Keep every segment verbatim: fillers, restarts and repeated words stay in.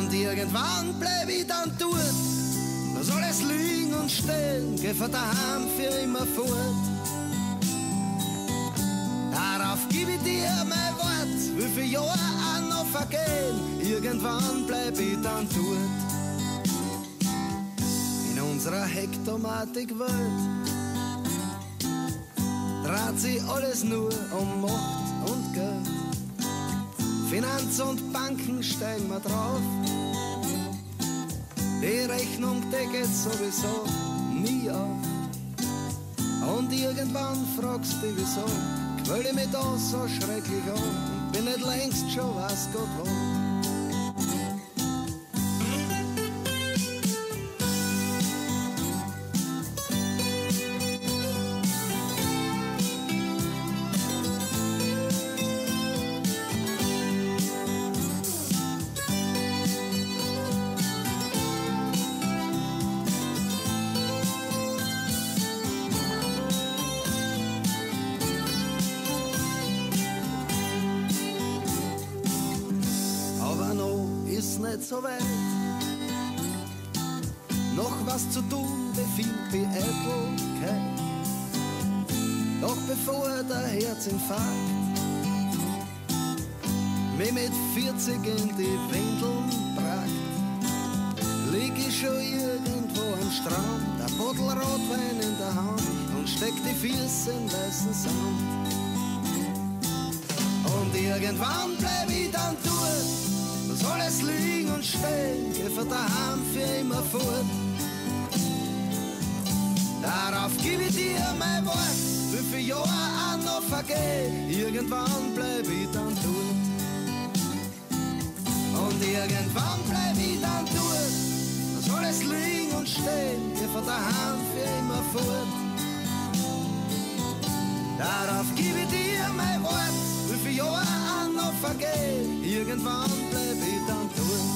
Und irgendwann bleib ich dann dort, lass alles liegen und stehen, geh von daheim für immer fort. Darauf gib ich dir mein Wort, wie viele Jahre auch noch vergehen, irgendwann bleib ich dann dort. In unserer Hektomatik-Welt dreht sich alles nur um Macht und Geld. Finanz und Banken steigen wir drauf, die Rechnung, die geht sowieso nie auf. Und irgendwann fragst du dich wieso, quäl ich mich da so schrecklich an und bin nicht längst schon weiß Gott wo. Nicht so weit, noch was zu tun befiehlt die Eitelkeit. Doch bevor der Herzinfarkt mich mit vierzig in die Windeln bragt, lieg ich schon irgendwo am Strand, ein Bottle Rotwein in der Hand und steck die Füße in weißen Sand. Und irgendwann bleib ich dann dort, lass alles liegen und stehen, geh von daheim für immer fort. Darauf gib ich dir mein Wort, wie viele Jahre auch noch vergehen, irgendwann bleib ich dann dort. Und irgendwann bleib ich dann dort, lass alles liegen und stehen, geh von daheim für immer fort. Darauf gib ich dir mein Wort, wie viele Jahre auch noch vergehen, irgendwann bleib ich dann dort.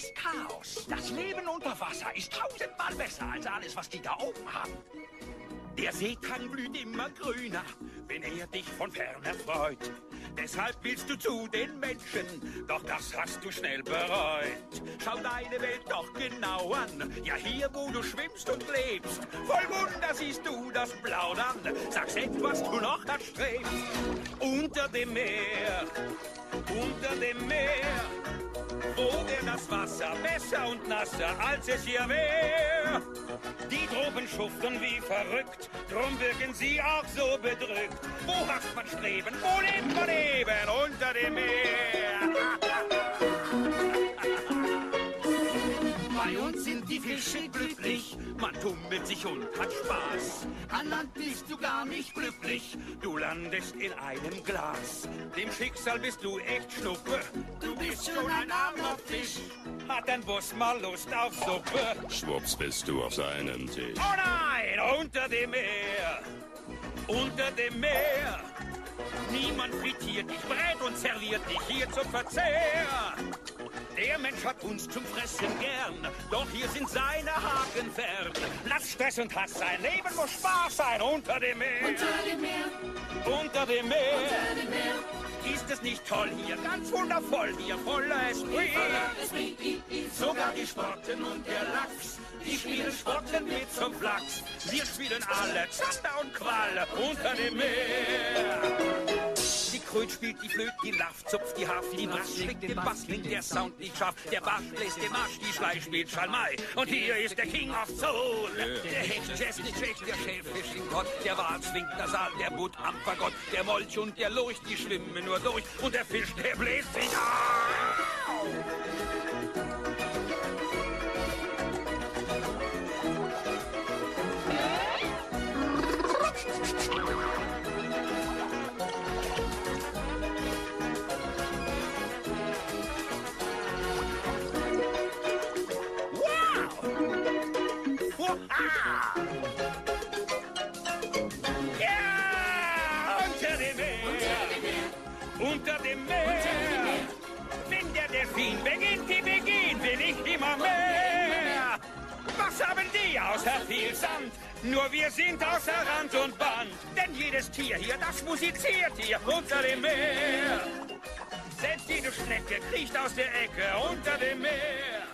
Das Leben unter Wasser ist tausendmal besser als alles, was die da oben haben. Der Seetang blüht immer grüner, wenn er dich von fern erfreut. Deshalb willst du zu den Menschen, doch das hast du schnell bereut. Schau deine Welt doch genau an, ja hier, wo du schwimmst und lebst. Voll Wunder siehst du das Blau dann, sag's etwas du noch erstrebst. Unter dem Meer, unter dem Meer, wo wär das Wasser besser und nasser, als es hier wär. Die Tropen schuften wie verrückt, drum wirken sie auch so bedrückt. Wo hast man Streben, wo lebt man eben? Unter dem Meer. Bei uns sind die Fische glücklich, man tummelt sich und hat Spaß. An Land bist du gar nicht glücklich, du landest in einem Glas. Dem Schicksal bist du echt Schnuppe, du bist schon ein armer Fisch. Hat dein Boss mal Lust auf Suppe? Schwupps bist du auf seinem Tisch. Oh nein, unter dem Meer, unter dem Meer. Niemand frittiert dich, brät und serviert dich hier zum Verzehr. Der Mensch hat uns zum Fressen gern, doch hier sind seine Haken fern. Lass Stress und Hass sein, Leben muss Spaß sein, unter dem Meer. Unter dem Meer, Unter dem Meer. unter dem Meer. Ist es nicht toll hier, ganz wundervoll hier, voller Esprit. Sogar die Sporten und der Lachs, die spielen Sporten mit zum Flachs. Wir spielen alle Zander und Qual unter dem Meer. Die Kröte spielt die Flöte, die Laff zupft die Harfe, die Brass schlägt den Bass, klingt der Sound nicht scharf. Der Bach bläst den Marsch, die Schlei spielt Schalmei. Und hier ist der King of Soul. Der Hecht, Jazz, nicht schlecht, der Schäfisch in Gott. Der Wal zwingt nasal, der Butt am Fagott. Der Molch und der Lurch, die schwimmen nur durch. Und der Fisch, der bläst sich auf. Unter dem Meer, wenn der Delfin beginnt, die beginnt, will ich immer mehr. Was haben die außer viel Sand? Nur wir sind außer Rand und Band. Denn jedes Tier hier, das musiziert hier unter dem Meer. Selbst jede Schnecke kriecht aus der Ecke unter dem Meer.